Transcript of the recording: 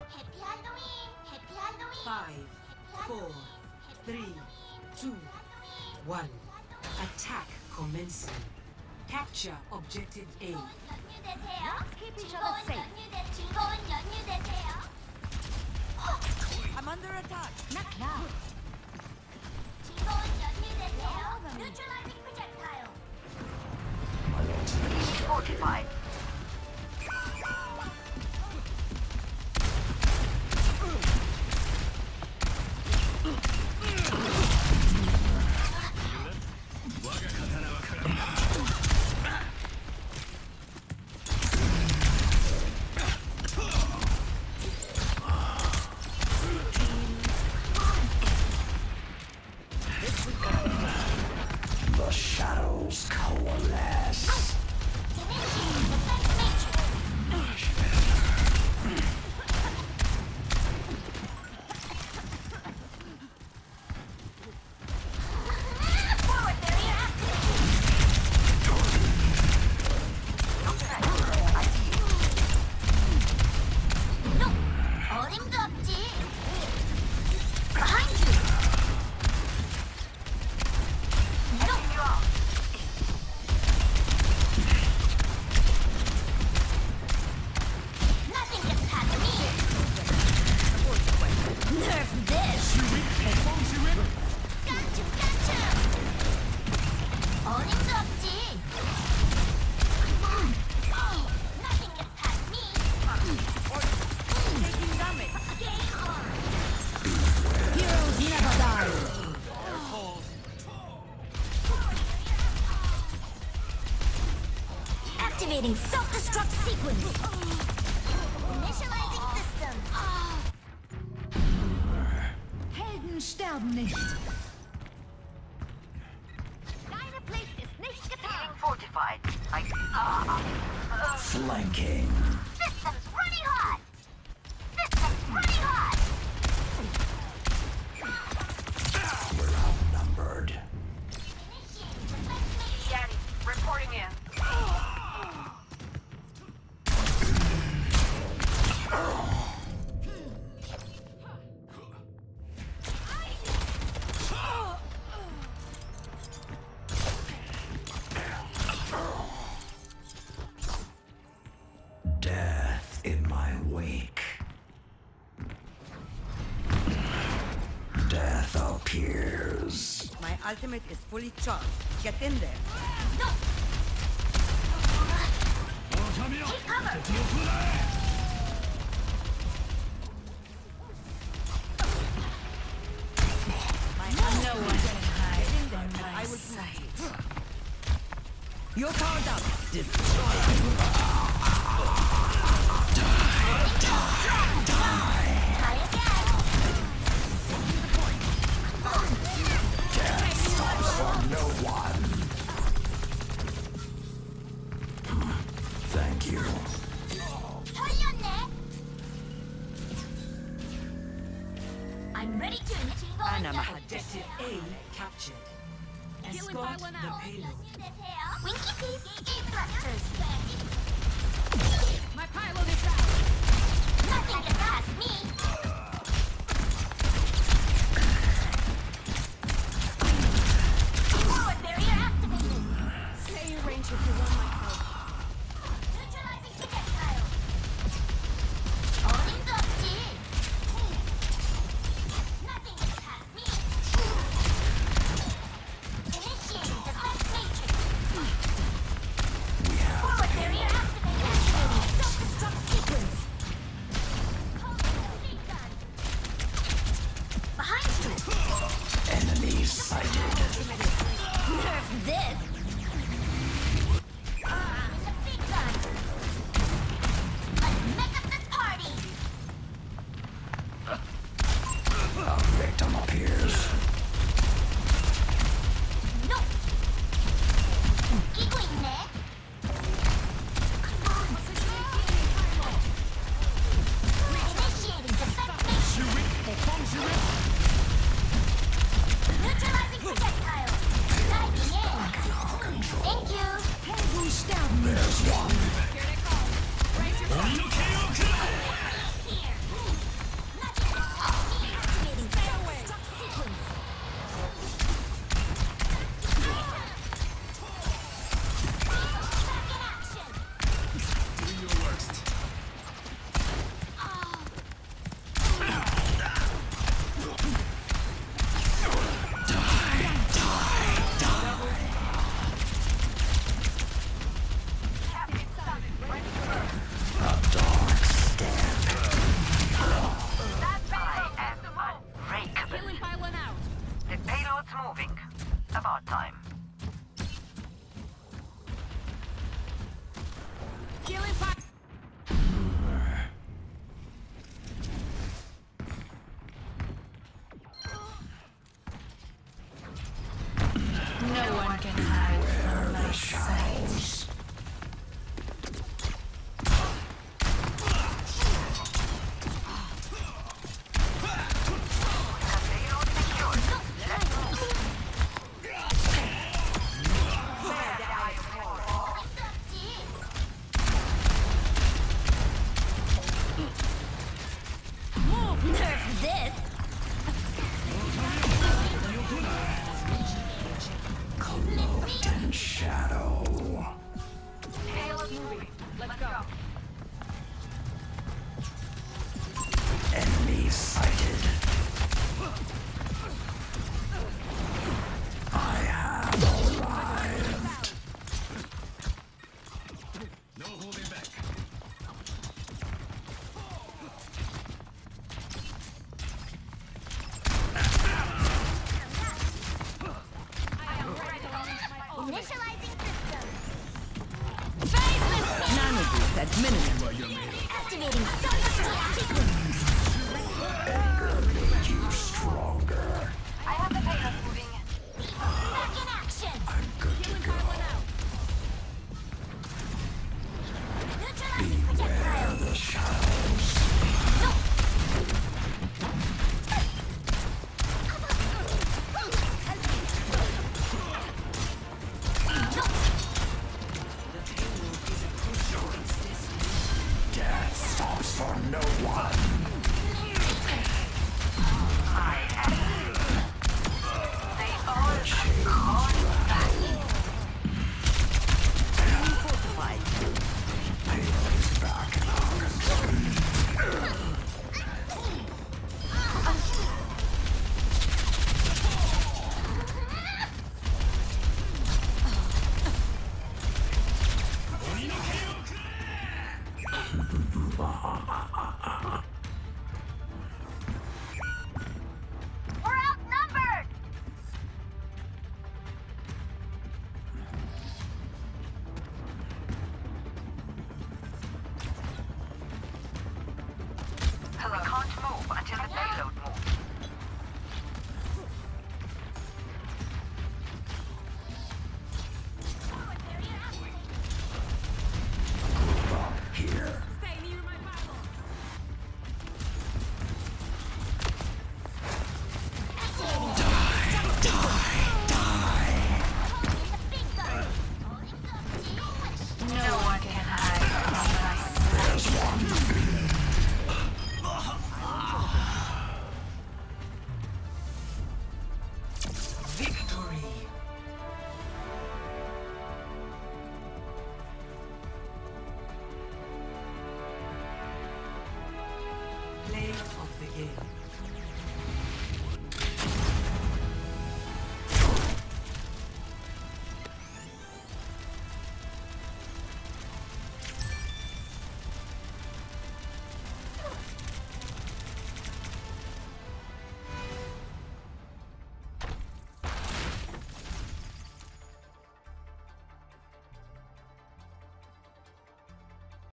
해피 할로윈. 해피 할로윈. 5, 4, 3, 2, 1. Attack commencing. Capture objective A. 연휴 되세요. Keep each other safe. 즐거운 연휴 되세요. I'm under attack. Not now. 즐거운 연휴 되세요. Neutralizing projectile. Fortified. The shadows coalesce. Initiate defense matrix. Forward barrier activated. No, 어림도 없지. Behind you. Nothing gets past me. Nerf this. Gotcha, gotcha. 어림도 없지. Nothing gets past me. Taking damage. Game on. Heroes never die. Activating self-destruct sequence. Initializing system. Helden sterben nicht. Deine Pflicht ist nicht getan. Fortified. Flanking. System's running hot. System's running hot. We're outnumbered. Initiate defense matrix. Yeti, reporting in. Death in my wake. Death appears. My ultimate is fully charged. Get in there. No. Take cover. No one can hide from my sight. You're powered up. Try again. Death stops for no one. Thank you. 털렸네. I'm ready to 즐거운 Anna 연휴 Objective 되세요. A captured. Escort the payload. 연휴 되세요. Winky Piece Gate Thrusters. My payload is down. Nothing can pass me. Forward barrier activated. Stay in range if you want my help. Neutralizing projectile. 어림도 없지. Nothing can pass me. Initiate defense matrix. Forward barrier activated. Self-destruct sequence. Nerf this! Cloaked in shadow. Payload moving. Let's go. Enemy sighted. I have arrived. No holding back. Initializing system. Nanoboost administered. Activating self-destruct. Anger made you stronger. I have the payload moving. Back in action. I'm good to go. Neutralizing Beware projectile. the shadows. The payload is approaching its destination. Death stops for no one. The chains rattle. Fortified. Payload's back in our control. We're outnumbered. We can't move until the payload moves. Here. No one can hide from my There's one. Victory! Play of the game.